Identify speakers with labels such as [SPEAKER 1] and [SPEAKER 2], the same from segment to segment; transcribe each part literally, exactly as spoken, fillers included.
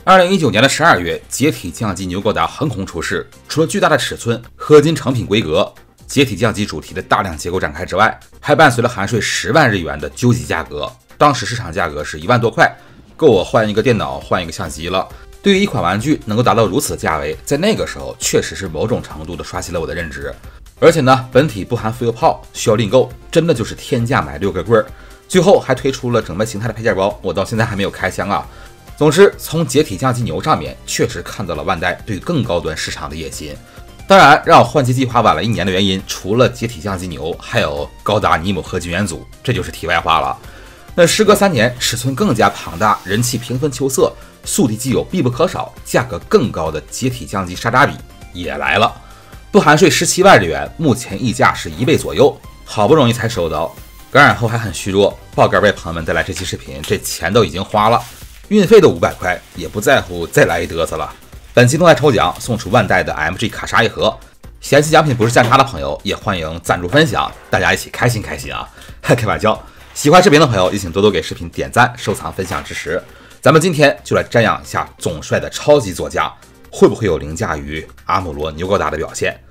[SPEAKER 1] 二零一九年的十二月，解体降机牛高达横空出世，除了巨大的尺寸、合金成品规格、解体降机主题的大量结构展开之外，还伴随了含税十万日元的究极价格。当时市场价格是一万多块，够我换一个电脑、换一个相机了。对于一款玩具能够达到如此的价位，在那个时候确实是某种程度的刷新了我的认知。而且呢，本体不含浮游炮，需要另购，真的就是天价买六个棍儿。最后还推出了整枚形态的配件包，我到现在还没有开箱啊。总之，从解体降机牛上面确实看到了万代对更高端市场的野心。当然，让我换机计划晚了一年的原因，除了解体降机牛，还有高达尼姆合金元祖，这就是题外话了。那时隔三年，尺寸更加庞大，人气平分秋色，速递机有必不可少，价格更高的解体降机沙扎比也来了。不含税十七万日元，目前溢价是一倍左右，好不容易才收到，感染后还很虚弱。爆肝为朋友们带来这期视频，这钱都已经花了，运费都五百块，也不在乎再来一嘚瑟了。本期动态抽奖送出万代的 M G 卡莎一盒，嫌弃奖品不是价差的朋友也欢迎赞助分享，大家一起开心开心啊！开玩笑，喜欢视频的朋友也请多多给视频点赞、收藏、分享支持。咱们今天就来瞻仰一下总帅的超级座驾。会不会有凌驾于阿姆罗牛高达的表现？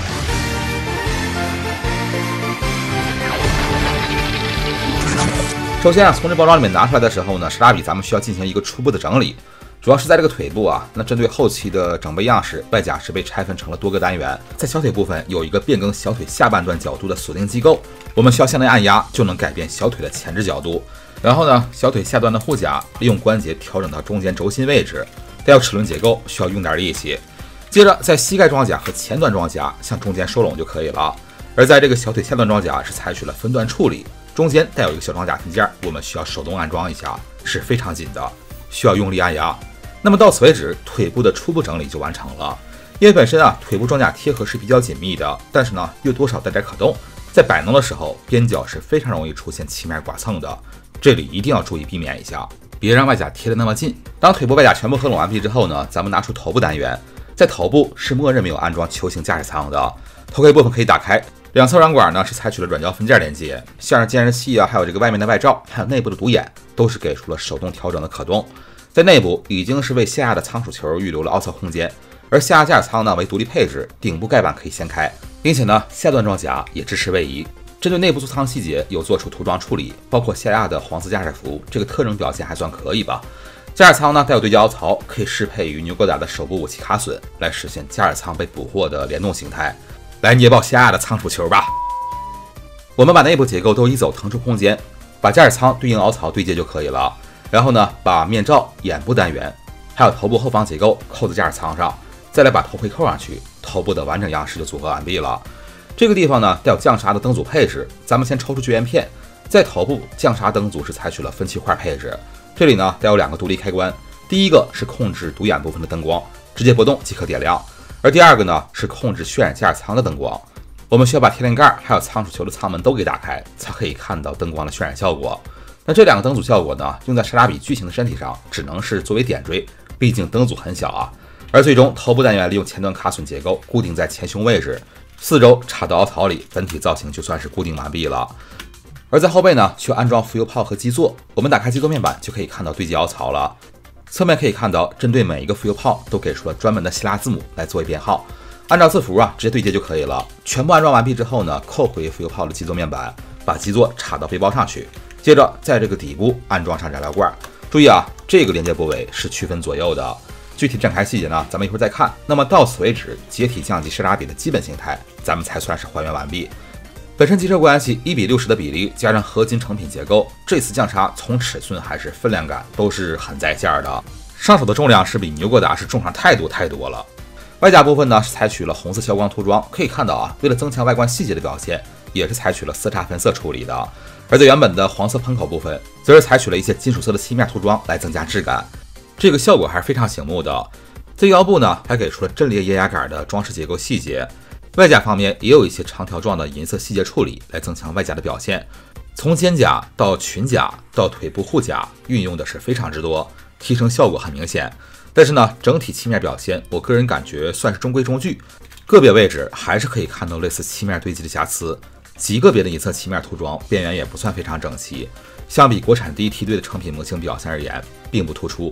[SPEAKER 1] 首先啊，从这包装里面拿出来的时候呢，沙扎比咱们需要进行一个初步的整理，主要是在这个腿部啊。那针对后期的整备样式，外甲是被拆分成了多个单元，在小腿部分有一个变更小腿下半段角度的锁定机构，我们需要向内按压就能改变小腿的前置角度。然后呢，小腿下端的护甲利用关节调整到中间轴心位置。带有齿轮结构，需要用点力气。接着，在膝盖装甲和前端装甲向中间收拢就可以了。而在这个小腿下端装甲是采取了分段处理，中间带有一个小装甲拼件，我们需要手动安装一下，是非常紧的，需要用力按压。那么到此为止，腿部的初步整理就完成了。因为本身啊，腿部装甲贴合是比较紧密的，但是呢，又多少带点可动，在摆弄的时候，边角是非常容易出现漆面剐蹭的，这里一定要注意避免一下。别让外甲贴得那么近。当腿部外甲全部合拢完毕之后呢，咱们拿出头部单元，在头部是默认没有安装球形驾驶舱的，头盔部分可以打开，两侧软管呢是采取了软胶分件连接，像是监视器啊，还有这个外面的外罩，还有内部的独眼，都是给出了手动调整的可动。在内部已经是为下压的仓鼠球预留了凹槽空间，而下压驾驶舱呢为独立配置，顶部盖板可以掀开，并且呢下段装甲也支持位移。针对内部座舱细节有做出涂装处理，包括下压的黄色驾驶服，这个特征表现还算可以吧。驾驶舱呢带有对焦凹槽，可以适配于牛高达的手部武器卡榫，来实现驾驶舱被捕获的联动形态。来捏爆下压的仓鼠球吧！我们把内部结构都移走，腾出空间，把驾驶舱对应凹槽对接就可以了。然后呢，把面罩、眼部单元还有头部后方结构扣在驾驶舱上，再来把头盔扣上去，头部的完整样式就组合完毕了。这个地方呢带有降煞的灯组配置，咱们先抽出绝缘片，在头部降煞灯组是采取了分区块配置，这里呢带有两个独立开关，第一个是控制独眼部分的灯光，直接拨动即可点亮，而第二个呢是控制渲染驾驶舱的灯光。我们需要把天灵盖还有仓鼠球的舱门都给打开，才可以看到灯光的渲染效果。那这两个灯组效果呢，用在沙扎比巨型的身体上只能是作为点缀，毕竟灯组很小啊。而最终头部单元利用前端卡榫结构固定在前胸位置，四周插到凹槽里，本体造型就算是固定完毕了。而在后背呢，需要安装浮游炮和基座，我们打开基座面板就可以看到对接凹槽了。侧面可以看到，针对每一个浮游炮都给出了专门的希腊字母来作为编号，按照字符啊直接对接就可以了。全部安装完毕之后呢，扣回浮游炮的基座面板，把基座插到背包上去，接着在这个底部安装上燃料罐。注意啊，这个连接部位是区分左右的。具体展开细节呢，咱们一会儿再看。那么到此为止，解体降机沙扎比的基本形态，咱们才算是还原完毕。本身机车关系一比六十的比例，加上合金成品结构，这次降差从尺寸还是分量感都是很在线的。上手的重量是比牛高达是重上太多太多了。外甲部分呢是采取了红色消光涂装，可以看到啊，为了增强外观细节的表现，也是采取了色差分色处理的。而在原本的黄色喷口部分，则是采取了一些金属色的漆面涂装来增加质感。这个效果还是非常醒目的。在腰部呢，还给出了阵列液压杆的装饰结构细节。外甲方面也有一些长条状的银色细节处理，来增强外甲的表现。从肩甲到裙甲到腿部护甲，运用的是非常之多，提升效果很明显。但是呢，整体漆面表现，我个人感觉算是中规中矩，个别位置还是可以看到类似漆面堆积的瑕疵。极个别的一侧漆面涂装边缘也不算非常整齐，相比国产第一梯队的成品模型表现而言，并不突出。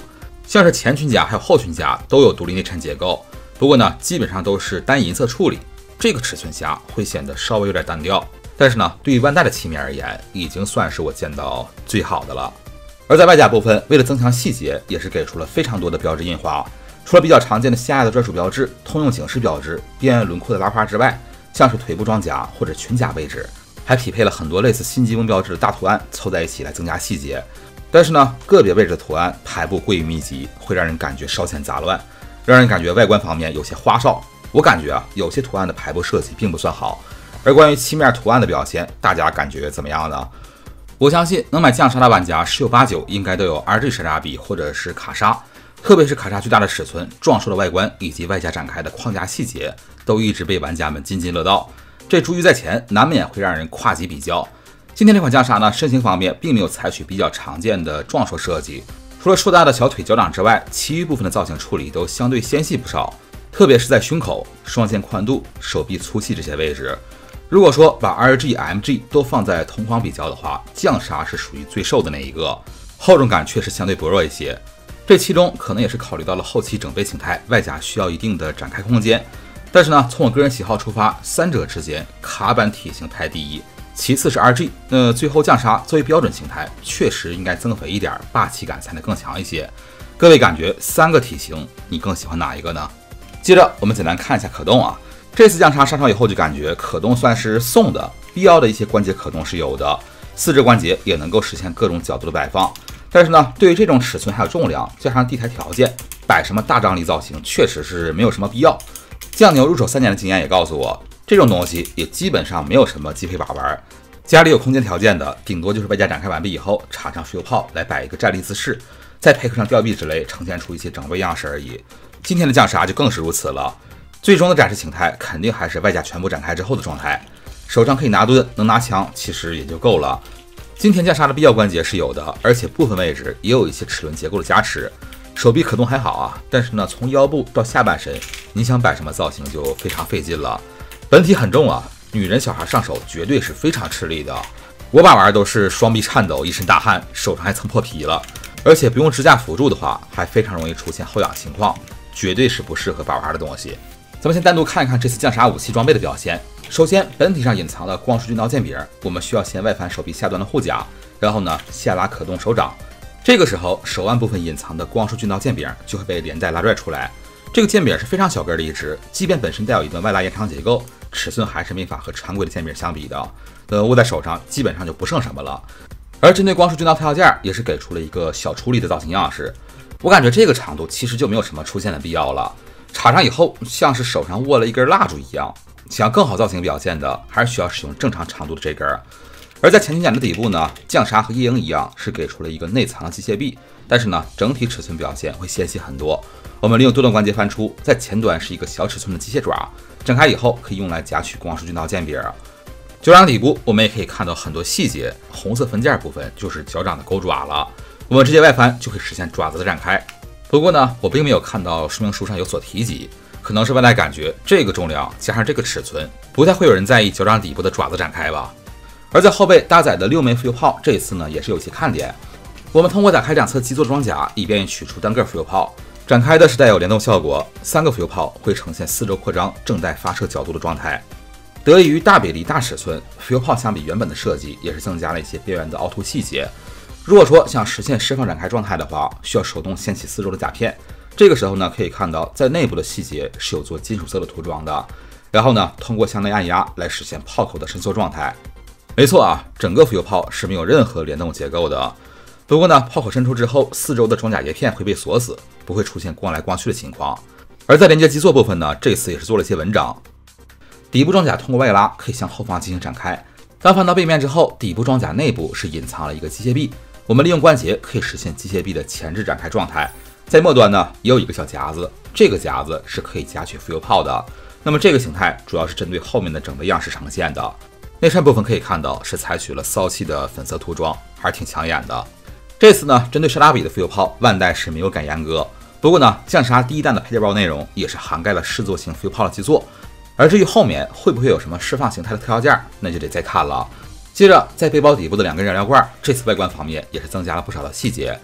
[SPEAKER 1] 像是前裙甲还有后裙甲都有独立内衬结构，不过呢，基本上都是单银色处理，这个尺寸下会显得稍微有点单调。但是呢，对于万代的漆面而言，已经算是我见到最好的了。而在外甲部分，为了增强细节，也是给出了非常多的标志印花。除了比较常见的狭隘的专属标志、通用警示标志、边缘轮廓的拉花之外，像是腿部装甲或者裙甲位置，还匹配了很多类似新机锋标志的大图案凑在一起来增加细节。但是呢，个别位置的图案排布过于密集，会让人感觉稍显杂乱，让人感觉外观方面有些花哨。我感觉啊，有些图案的排布设计并不算好。而关于漆面图案的表现，大家感觉怎么样呢？我相信能买酱纱的玩家十有八九应该都有 R G 砂扎笔或者是卡莎，特别是卡莎巨大的尺寸、壮硕的外观以及外加展开的框架细节，都一直被玩家们津津乐道。这珠玉在前，难免会让人跨级比较。今天这款酱纱呢，身形方面并没有采取比较常见的壮硕设计，除了硕大的小腿脚掌之外，其余部分的造型处理都相对纤细不少，特别是在胸口、双肩宽度、手臂粗细这些位置。如果说把 R G、M G 都放在同框比较的话，酱纱是属于最瘦的那一个，厚重感确实相对薄弱一些。这其中可能也是考虑到了后期整备形态，外甲需要一定的展开空间。但是呢，从我个人喜好出发，三者之间卡板体型排第一，其次是 R G， 那最后酱纱作为标准形态，确实应该增肥一点，霸气感才能更强一些。各位感觉三个体型你更喜欢哪一个呢？接着我们简单看一下可动啊。这次酱纱上手以后就感觉可动算是送的，必要的一些关节可动是有的，四肢关节也能够实现各种角度的摆放。但是呢，对于这种尺寸还有重量，加上地台条件，摆什么大张力造型确实是没有什么必要。酱牛入手三年的经验也告诉我，这种东西也基本上没有什么鸡配把玩。家里有空间条件的，顶多就是外加展开完毕以后，插上浮游炮来摆一个站立姿势，再配合上吊臂之类，呈现出一些整备样式而已。今天的酱纱就更是如此了。最终的展示形态肯定还是外甲全部展开之后的状态，手上可以拿盾，能拿枪，其实也就够了。今天酱纱的必要关节是有的，而且部分位置也有一些齿轮结构的加持。手臂可动还好啊，但是呢，从腰部到下半身，你想摆什么造型就非常费劲了。本体很重啊，女人小孩上手绝对是非常吃力的。我把玩都是双臂颤抖，一身大汗，手上还蹭破皮了，而且不用支架辅助的话，还非常容易出现后仰情况，绝对是不适合把玩的东西。咱们先单独看一看这次酱纱武器装备的表现。首先，本体上隐藏了光束军刀剑柄，我们需要先外翻手臂下端的护甲，然后呢下拉可动手掌。这个时候，手腕部分隐藏的光束军刀剑柄就会被连带拉拽出来。这个剑柄是非常小根的一支，即便本身带有一段外拉延长结构，尺寸还是没法和常规的剑柄相比的。呃，握在手上基本上就不剩什么了。而针对光束军刀套件，也是给出了一个小处理的造型样式。我感觉这个长度其实就没有什么出现的必要了。插上以后，像是手上握了一根蜡烛一样。想要更好造型表现的，还是需要使用正常长度的这根。而在前裙甲的底部呢，酱纱和夜鹰一样，是给出了一个内藏的机械臂，但是呢，整体尺寸表现会纤细很多。我们利用多段关节翻出，在前端是一个小尺寸的机械爪，展开以后可以用来夹取光束军刀剑柄。脚掌底部我们也可以看到很多细节，红色分件部分就是脚掌的钩爪了，我们直接外翻就可以实现爪子的展开。不过呢，我并没有看到说明书上有所提及。可能是外带感觉这个重量加上这个尺寸，不太会有人在意脚掌底部的爪子展开吧。而在后背搭载的六枚浮游炮，这一次呢也是有些看点。我们通过打开两侧基座装甲，以便取出单个浮游炮，展开的是带有联动效果，三个浮游炮会呈现四周扩张、正带发射角度的状态。得益于大比例大尺寸，浮游炮相比原本的设计也是增加了一些边缘的凹凸细节。如果说想实现释放展开状态的话，需要手动掀起四周的甲片。这个时候呢，可以看到在内部的细节是有做金属色的涂装的，然后呢，通过向内按压来实现炮口的伸缩状态。没错啊，整个浮游炮是没有任何联动结构的。不过呢，炮口伸出之后，四周的装甲叶片会被锁死，不会出现光来光去的情况。而在连接基座部分呢，这次也是做了一些文章。底部装甲通过外拉可以向后方进行展开，当翻到背面之后，底部装甲内部是隐藏了一个机械臂，我们利用关节可以实现机械臂的前置展开状态。在末端呢，也有一个小夹子，这个夹子是可以夹取浮游炮的。那么这个形态主要是针对后面的整备样式呈现的。内衬部分可以看到是采取了骚气的粉色涂装，还是挺抢眼的。这次呢，针对沙拉比的浮游炮，万代是没有改阉割。不过呢，酱纱第一弹的配件包内容也是涵盖了视作型浮游炮的基座。而至于后面会不会有什么释放形态的特效件，那就得再看了。接着，在背包底部的两根燃料罐，这次外观方面也是增加了不少的细节。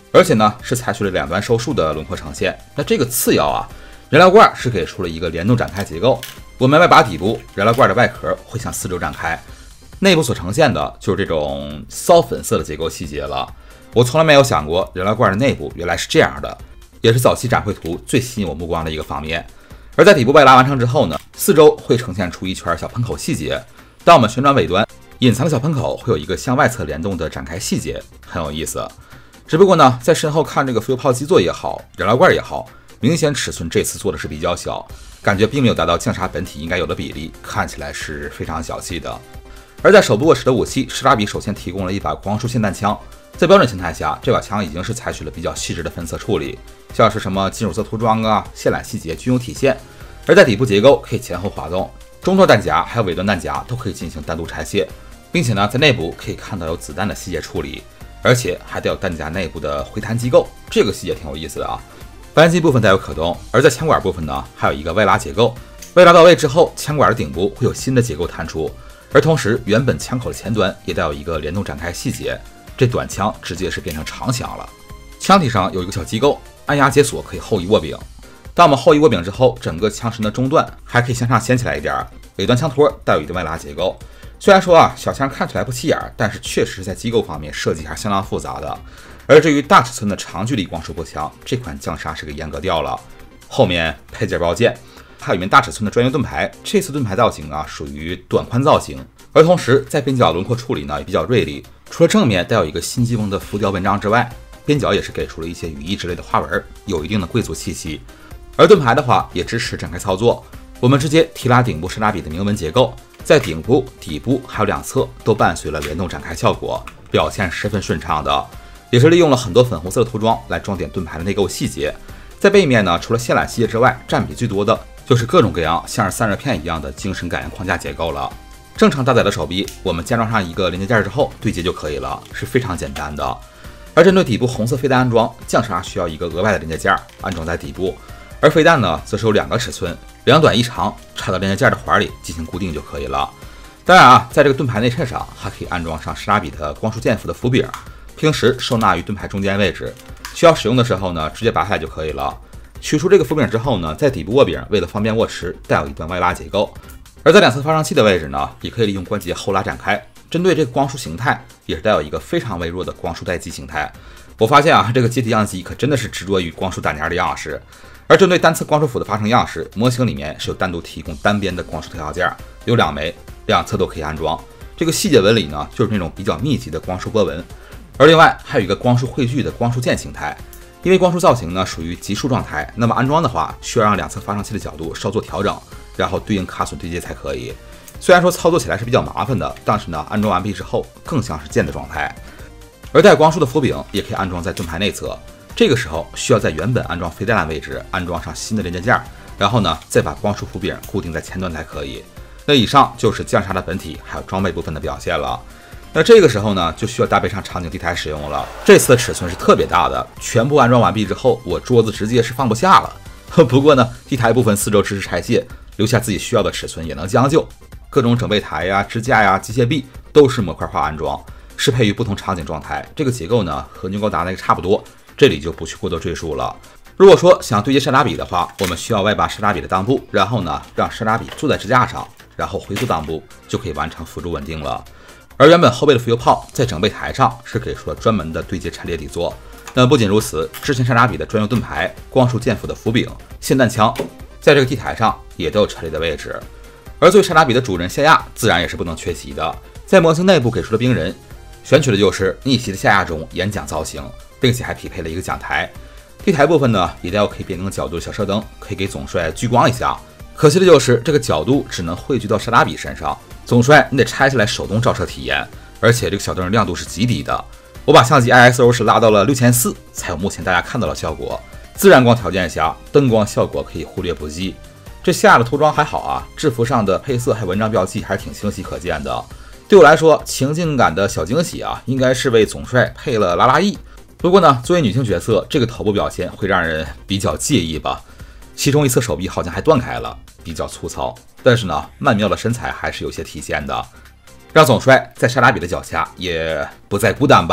[SPEAKER 1] 而且呢是采取了两端收束的轮廓呈现。那这个次要啊，燃料罐是给出了一个联动展开结构。我们外把底部，燃料罐的外壳会向四周展开，内部所呈现的就是这种骚粉色的结构细节了。我从来没有想过燃料罐的内部原来是这样的，也是早期展绘图最吸引我目光的一个方面。而在底部外拉完成之后呢，四周会呈现出一圈小喷口细节。当我们旋转尾端，隐藏的小喷口会有一个向外侧联动的展开细节，很有意思。只不过呢，在身后看这个浮游炮基座也好，燃料罐也好，明显尺寸这次做的是比较小，感觉并没有达到降沙本体应该有的比例，看起来是非常小气的。而在手部握持的武器，施拉比首先提供了一把光束霰弹枪。在标准形态下，这把枪已经是采取了比较细致的分色处理，像是什么金属色涂装啊、线缆细节均有体现。而在底部结构可以前后滑动，中段弹夹还有尾端弹夹都可以进行单独拆卸，并且呢，在内部可以看到有子弹的细节处理，而且还带有弹夹内部的回弹机构，这个细节挺有意思的啊。扳机部分带有可动，而在枪管部分呢，还有一个外拉结构。外拉到位之后，枪管的顶部会有新的结构弹出，而同时原本枪口的前端也带有一个联动展开细节。这短枪直接是变成长枪了。枪体上有一个小机构，按压解锁可以后移握柄。当我们后移握柄之后，整个枪身的中段还可以向上掀起来一点，尾端枪托带有一定外拉结构。虽然说啊，小枪看起来不起眼，但是确实在机构方面设计还是相当复杂的。而至于大尺寸的长距离光束步枪，这款降沙是给阉割掉了，后面配件包件，还有一面大尺寸的专用盾牌。这次盾牌造型啊，属于短宽造型，而同时在边角轮廓处理呢也比较锐利。除了正面带有一个新机锋的浮雕纹章之外，边角也是给出了一些羽翼之类的花纹，有一定的贵族气息。而盾牌的话也支持展开操作，我们直接提拉顶部施拉比的铭文结构，在顶部、底部还有两侧都伴随了联动展开效果，表现十分顺畅的，也是利用了很多粉红色的涂装来装点盾牌的内构细节。在背面呢，除了线缆细节之外，占比最多的就是各种各样像是散热片一样的精神感应框架结构了。正常搭载的手臂，我们加装上一个连接件之后对接就可以了，是非常简单的。而针对底部红色飞弹安装，降沙需要一个额外的连接件安装在底部，而飞弹呢，则是有两个尺寸，两短一长，插到连接件的环里进行固定就可以了。当然啊，在这个盾牌内衬上还可以安装上施拉比的光束剑斧的斧柄，平时收纳于盾牌中间位置，需要使用的时候呢，直接拔下来就可以了。取出这个斧柄之后呢，在底部握柄为了方便握持，带有一段外拉结构。而在两侧发射器的位置呢，也可以利用关节后拉展开。针对这个光束形态，也是带有一个非常微弱的光束待机形态。我发现啊，这个接体样机可真的是执着于光束弹夹的样式。而针对单侧光束斧的发生样式，模型里面是有单独提供单边的光束特效件，有两枚，两侧都可以安装。这个细节纹理呢，就是那种比较密集的光束波纹。而另外还有一个光束汇聚的光束键形态。因为光束造型呢属于急束状态，那么安装的话需要让两侧发生器的角度稍作调整，然后对应卡榫对接才可以。虽然说操作起来是比较麻烦的，但是呢，安装完毕之后更像是键的状态。而带光束的斧柄也可以安装在盾牌内侧，这个时候需要在原本安装飞弹的位置安装上新的连接件，然后呢再把光束斧柄固定在前端才可以。那以上就是降沙的本体还有装备部分的表现了。那这个时候呢，就需要搭配上场景地台使用了。这次的尺寸是特别大的，全部安装完毕之后，我桌子直接是放不下了。不过呢，地台部分四周支持拆卸，留下自己需要的尺寸也能将就。各种整备台呀、支架呀、机械臂都是模块化安装，适配于不同场景状态。这个结构呢，和牛高达那个差不多，这里就不去过多赘述了。如果说想对接施拉比的话，我们需要外拔施拉比的裆部，然后呢，让施拉比坐在支架上，然后回溯裆部，就可以完成辅助稳定了。而原本后背的浮游炮在整备台上是给出了专门的对接陈列底座。那不仅如此，之前施拉比的专用盾牌、光束剑斧的斧柄、霰弹枪，在这个地台上也都有陈列的位置。而作为施拉比的主人夏亚，自然也是不能缺席的。在模型内部给出了兵人，选取的就是逆袭的夏亚中演讲造型，并且还匹配了一个讲台。地台部分呢，也带有可以变更角度的小射灯，可以给总帅聚光一下。可惜的就是这个角度只能汇聚到施拉比身上。总帅，你得拆下来手动照射体验，而且这个小灯的亮度是极低的。我把相机 I S O 是拉到了六千四，才有目前大家看到的效果。自然光条件下，灯光效果可以忽略不计。这夏亚的涂装还好啊，制服上的配色还有文章标记还是挺清晰可见的。对我来说，情境感的小惊喜啊，应该是为总帅配了拉拉翼。不过呢，作为女性角色，这个头部表现会让人比较介意吧。其中一侧手臂好像还断开了，比较粗糙。但是呢，曼妙的身材还是有些体现的，让总帅在沙拉比的脚下也不再孤单吧。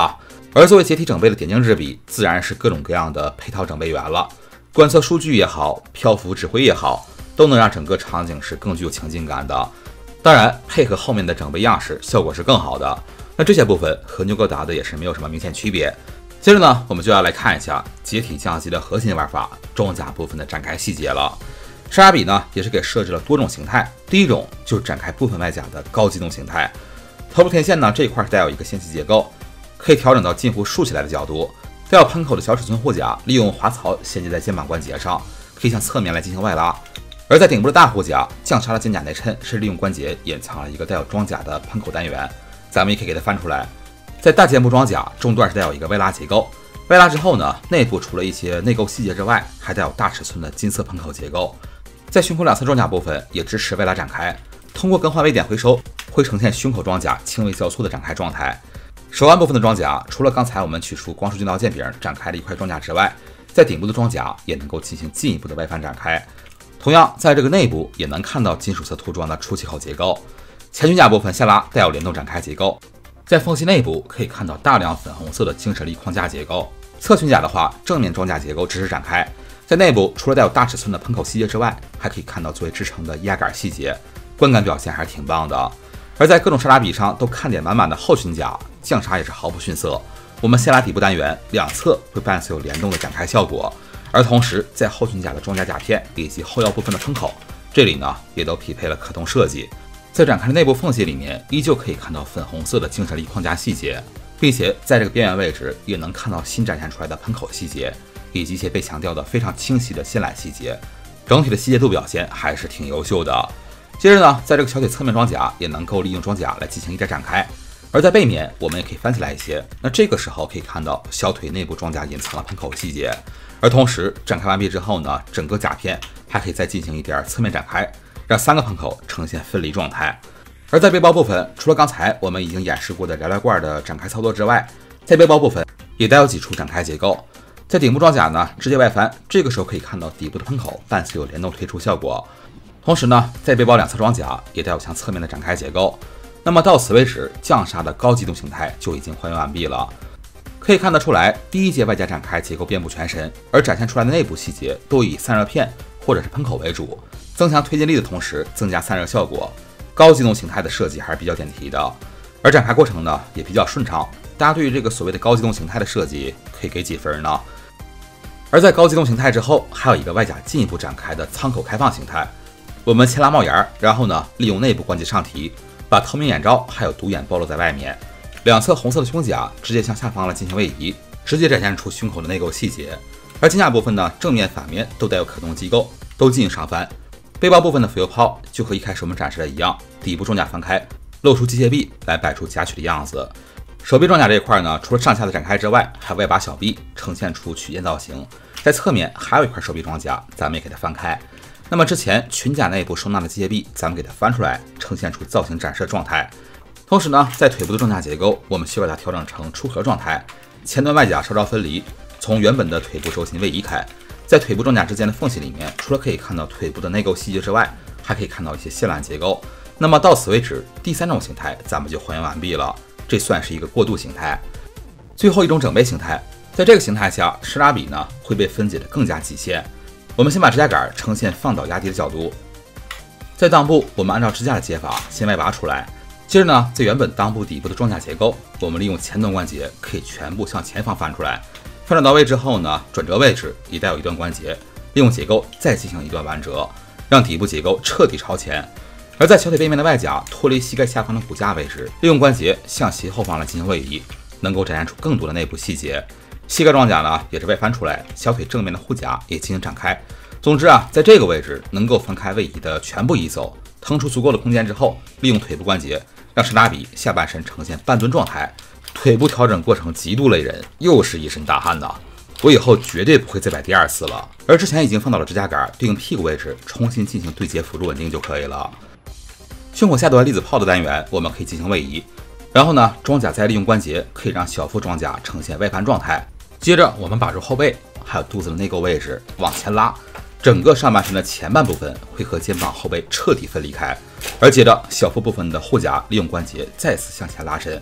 [SPEAKER 1] 而作为解体整备的点睛之笔，自然是各种各样的配套整备员了。观测数据也好，漂浮指挥也好，都能让整个场景是更具有情境感的。当然，配合后面的整备样式，效果是更好的。那这些部分和牛哥达的也是没有什么明显区别。接着呢，我们就要来看一下解体降级的核心玩法——装甲部分的展开细节了。沙拉比呢，也是给设置了多种形态。第一种就是展开部分外甲的高机动形态。头部天线呢，这一块是带有一个线系结构，可以调整到近乎竖起来的角度。带有喷口的小尺寸护甲，利用滑槽衔接在肩膀关节上，可以向侧面来进行外拉。而在顶部的大护甲，降沙的肩甲内衬是利用关节隐藏了一个带有装甲的喷口单元，咱们也可以给它翻出来。在大肩部装甲中段是带有一个外拉结构，外拉之后呢，内部除了一些内构细节之外，还带有大尺寸的金色喷口结构。在胸口两侧装甲部分也支持外拉展开，通过更换位点回收，会呈现胸口装甲轻微交错的展开状态。手腕部分的装甲，除了刚才我们取出光束镜刀剑柄展开的一块装甲之外，在顶部的装甲也能够进行进一步的外翻展开。同样，在这个内部也能看到金属色涂装的出气口结构。前胸甲部分下拉带有联动展开结构，在缝隙内部可以看到大量粉红色的精神力框架结构。侧胸甲的话，正面装甲结构支持展开，在内部除了带有大尺寸的喷口细节之外，还可以看到作为支撑的压杆细节，观感表现还是挺棒的。而在各种沙拉比上都看点满满的后胸甲，降沙也是毫不逊色。我们先拉底部单元，两侧会伴随有联动的展开效果，而同时在后胸甲的装甲甲片以及后腰部分的喷口，这里呢也都匹配了可动设计。在展开的内部缝隙里面，依旧可以看到粉红色的精神力框架细节，并且在这个边缘位置也能看到新展现出来的喷口细节，以及一些被强调的非常清晰的线缆细节，整体的细节度表现还是挺优秀的。接着呢，在这个小腿侧面装甲也能够利用装甲来进行一点展开，而在背面我们也可以翻起来一些，那这个时候可以看到小腿内部装甲隐藏了喷口细节，而同时展开完毕之后呢，整个甲片还可以再进行一点侧面展开，让三个喷口呈现分离状态。而在背包部分，除了刚才我们已经演示过的燃料罐的展开操作之外，在背包部分也带有几处展开结构。在顶部装甲呢直接外翻，这个时候可以看到底部的喷口伴随有联动推出效果。同时呢，在背包两侧装甲也带有向侧面的展开结构。那么到此为止，降沙的高机动形态就已经还原完毕了。可以看得出来，第一节外甲展开结构遍布全身，而展现出来的内部细节都以散热片或者是喷口为主，增强推进力的同时增加散热效果。高机动形态的设计还是比较点题的，而展开过程呢也比较顺畅。大家对于这个所谓的高机动形态的设计可以给几分呢？而在高机动形态之后，还有一个外甲进一步展开的舱口开放形态。我们先拉帽檐，然后呢，利用内部关节上提，把透明眼罩还有独眼暴露在外面，两侧红色的胸甲直接向下方来进行位移，直接展现出胸口的内构细节。而肩甲部分呢，正面反面都带有可动机构，都进行上翻。背包部分的浮游抛就和一开始我们展示的一样，底部装甲翻开，露出机械臂来摆出夹取的样子。手臂装甲这一块呢，除了上下的展开之外，还外把小臂呈现出曲线造型。在侧面还有一块手臂装甲，咱们也给它翻开。那么之前裙甲内部收纳的机械臂，咱们给它翻出来，呈现出造型展示的状态。同时呢，在腿部的装甲结构，我们需要把它调整成出壳状态，前端外甲稍稍分离，从原本的腿部轴心位移开。在腿部装甲之间的缝隙里面，除了可以看到腿部的内构细节之外，还可以看到一些线缆结构。那么到此为止，第三种形态咱们就还原完毕了，这算是一个过渡形态。最后一种整备形态，在这个形态下，施拉比呢会被分解的更加极限。我们先把支架杆呈现放倒压低的角度，在裆部我们按照支架的接法先外拔出来，接着呢，在原本裆部底部的装甲结构，我们利用前端关节可以全部向前方翻出来。翻转到位之后呢，转折位置也带有一段关节，利用结构再进行一段弯折，让底部结构彻底朝前。而在小腿背面的外甲脱离膝盖下方的骨架位置，利用关节向斜后方来进行位移，能够展现出更多的内部细节。膝盖装甲呢也是外翻出来，小腿正面的护甲也进行展开。总之啊，在这个位置能够分开位移的全部移走，腾出足够的空间之后，利用腿部关节让施拉比下半身呈现半蹲状态，腿部调整过程极度累人，又是一身大汗呐。我以后绝对不会再摆第二次了。而之前已经放倒了支架杆，对应屁股位置重新进行对接辅助稳定就可以了。胸口下端粒子炮的单元我们可以进行位移，然后呢，装甲再利用关节可以让小腹装甲呈现外翻状态。接着我们把住后背还有肚子的内构位置往前拉，整个上半身的前半部分会和肩膀后背彻底分离开，而接着小腹部分的护甲利用关节再次向前拉伸，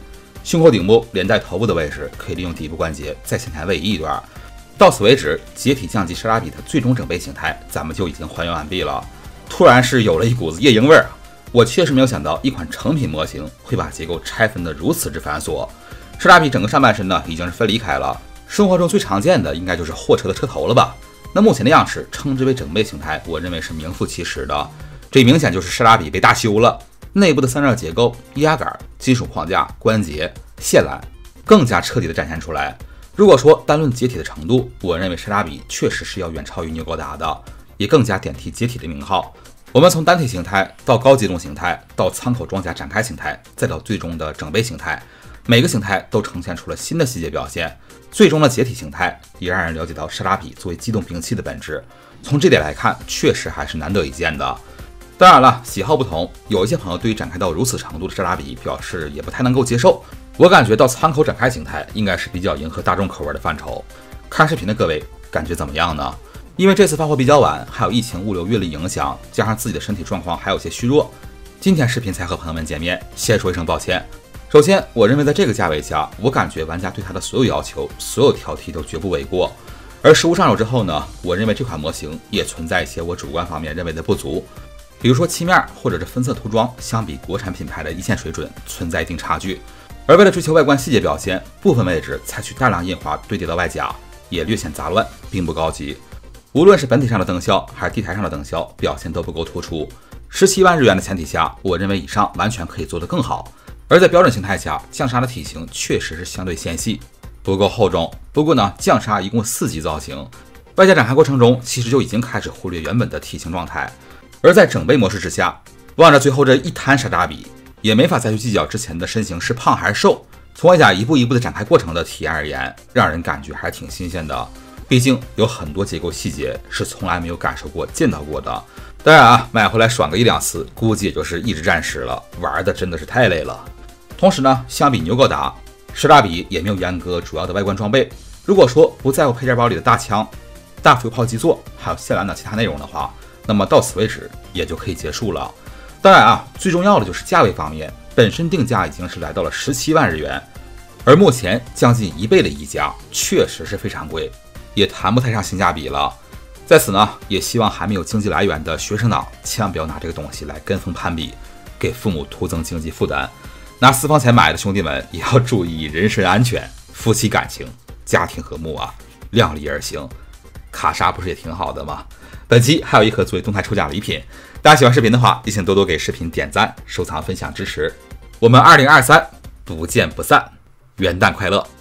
[SPEAKER 1] 胸口顶部连带头部的位置可以利用底部关节再向前位移一段。到此为止，解体降级莎拉比的最终整备形态咱们就已经还原完毕了。突然是有了一股子夜莺味儿，我确实没有想到一款成品模型会把结构拆分的如此之繁琐。莎拉比整个上半身呢已经是分离开了，生活中最常见的应该就是货车的车头了吧？那目前的样式称之为整备形态，我认为是名副其实的。这明显就是莎拉比被大修了，内部的散热结构、液压杆、金属框架、关节、线缆更加彻底的展现出来。如果说单论解体的程度，我认为莎拉比确实是要远超于纽高达的，也更加点题解体的名号。我们从单体形态到高机动形态，到舱口装甲展开形态，再到最终的整备形态，每个形态都呈现出了新的细节表现。最终的解体形态也让人了解到莎拉比作为机动兵器的本质。从这点来看，确实还是难得一见的。当然了，喜好不同，有一些朋友对于展开到如此程度的莎拉比表示也不太能够接受。我感觉到舱口展开形态应该是比较迎合大众口味的范畴。看视频的各位感觉怎么样呢？因为这次发货比较晚，还有疫情物流运力影响，加上自己的身体状况还有些虚弱，今天视频才和朋友们见面，先说一声抱歉。首先，我认为在这个价位下，我感觉玩家对它的所有要求、所有挑剔都绝不为过。而实物上手之后呢，我认为这款模型也存在一些我主观方面认为的不足，比如说漆面或者是分色涂装，相比国产品牌的一线水准存在一定差距。而为了追求外观细节表现，部分位置采取大量印花堆叠的外甲，也略显杂乱，并不高级。无论是本体上的灯效还是地台上的灯效，表现都不够突出。十七万日元的前提下，我认为以上完全可以做得更好。而在标准形态下，降鲨的体型确实是相对纤细，不够厚重。不过呢，降鲨一共四级造型，外加展开过程中其实就已经开始忽略原本的体型状态。而在整备模式之下，望着最后这一滩莎拉比，也没法再去计较之前的身形是胖还是瘦。从外甲一步一步的展开过程的体验而言，让人感觉还挺新鲜的。毕竟有很多结构细节是从来没有感受过、见到过的。当然啊，买回来爽个一两次，估计也就是一直战时了，玩的真的是太累了。同时呢，相比纽高达，莎拉比也没有阉割主要的外观装备。如果说不在乎配件包里的大枪、大浮游炮基座还有线缆等其他内容的话，那么到此为止也就可以结束了。当然啊，最重要的就是价位方面，本身定价已经是来到了十七万日元，而目前将近一倍的溢价，确实是非常贵，也谈不太上性价比了。在此呢，也希望还没有经济来源的学生党千万不要拿这个东西来跟风攀比，给父母徒增经济负担。拿私房钱买的兄弟们也要注意人身安全、夫妻感情、家庭和睦啊，量力而行。卡莎不是也挺好的吗？本期还有一盒作为动态抽奖礼品，大家喜欢视频的话，也请多多给视频点赞、收藏、分享支持。我们二零二三不见不散，元旦快乐！